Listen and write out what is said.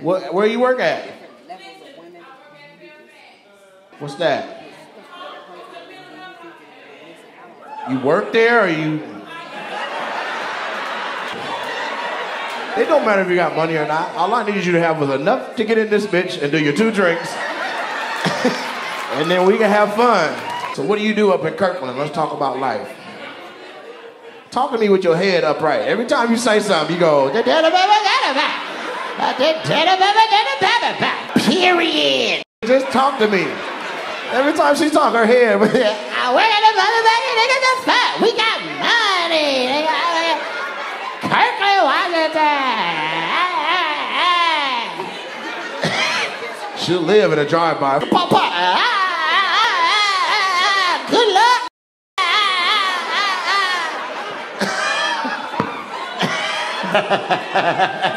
Where you work at? What's that? You work there or you? It don't matter if you got money or not. All I need you to have was enough to get in this bitch and do your 2 drinks. And then we can have fun. So what do you do up in Kirkland? Let's talk about life. Talk to me with your head upright. Every time you say something, you go, period. Just talk to me. Every time she talk, her head. We got money. Kirkland, Washington. She'll live in a drive-by. Good luck.